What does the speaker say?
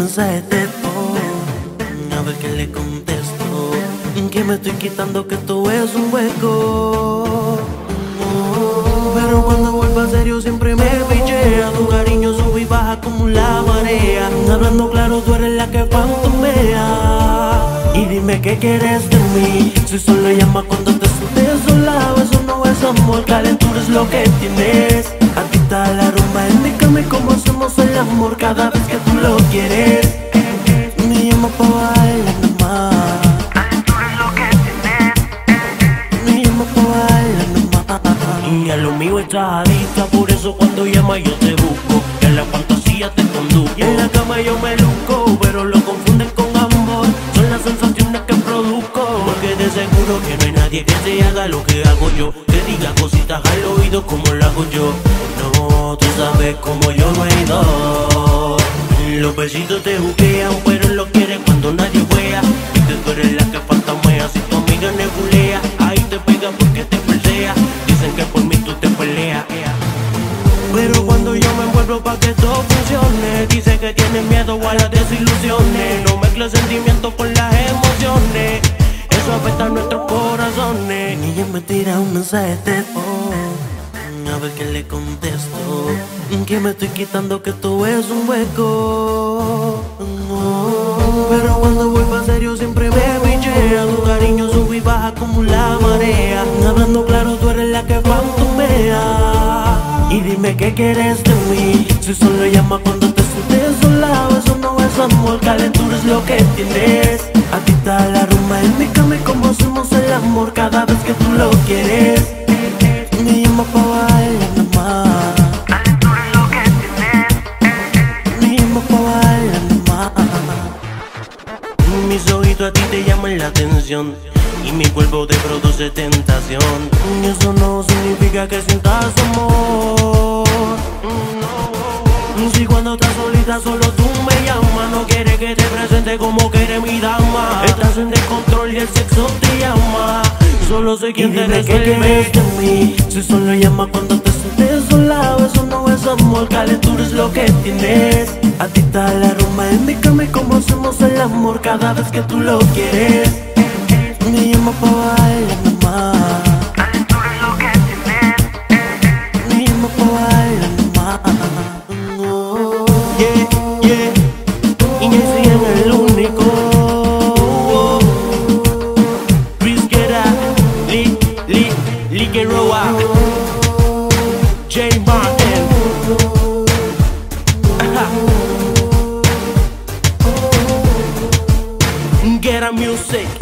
mensaje de texto, a ver qué le contesto, que me estoy quitando, que esto es un juego. Pero cuando vuelva serio siempre me pichea. Tu cariño sube y baja como la marea. Hablando claro, tú eres la que fantomea. Y dime qué quieres de mí. Si solo llamas cuando te sientes sola. Eso no es amor, calentura es lo que tienes. Aquí está la rumba, indícame cómo hacemos el amor cada vez que tú lo quieres. Me llama pa' bailar nomás. Calentura es lo que tienes. Me llama pa' bailar nomás. Y a lo mío estás adicta, por eso cuando llamas yo te busco. Que en la fantasía te conduzco. Y en la cama yo me luzco, pero lo confunden con amor. Son las sensaciones que produzco. Porque de seguro que no hay nadie que te haga lo que hago yo. Te diga cositas al oído como lo hago yo. No, tú sabes como yo no he ido. Los besitos te juquean, pero lo quieres cuando nadie juega. Y que tú eres la que fantamea. Si tu amiga nebulea, ahí te pega porque te persea. Dicen que por mí tú te peleas. Pero cuando yo me envuelvo pa' que todo funcione, dice que tienes miedo a las desilusiones. No mezcles sentimientos con las emociones. Eso afecta a nuestros corazones. Y ella me tira un mensaje de texto, a ver qué le contesto, que me estoy quitando, que esto es un hueco. Pero cuando vuelva serio siempre me pichea. Tu cariño sube y baja como la marea. Hablando claro, tú eres la que fantomea. Y dime qué quieres de mí. Si solo llamas cuando te sientes sola. Eso no es amor, calentura es lo que tienes. Aquí está la rumba, indícame cómo hacemos el amor cada vez que tú lo quieres. Me llama pa' bailar nomás. Calentura es lo que tienes. Me llama pa' bailar nomás. Mis ojitos a ti te llaman la atención y mi cuerpo te produce tentación. Y eso no significa que sientas amor. Si cuando estás solita solo tú me llamas. No quieres que te presente como que eres mi dama. Estás en descontrol y el sexo te llama. Solo sé quién te resuelve de mí. Si solo llamas cuando te sientes sola. Eso no es amor, calentura es lo que tienes. A ti está la rumba, indícame cómo hacemos el amor cada vez que tú lo quieres. Me llama pa' bailar nomás. Calentura es lo que tienes. Me llama pa' bailar nomás. Yeah, yeah. Y yo soy el único. Brisquera, Lique Roa, J Martin. Get a music.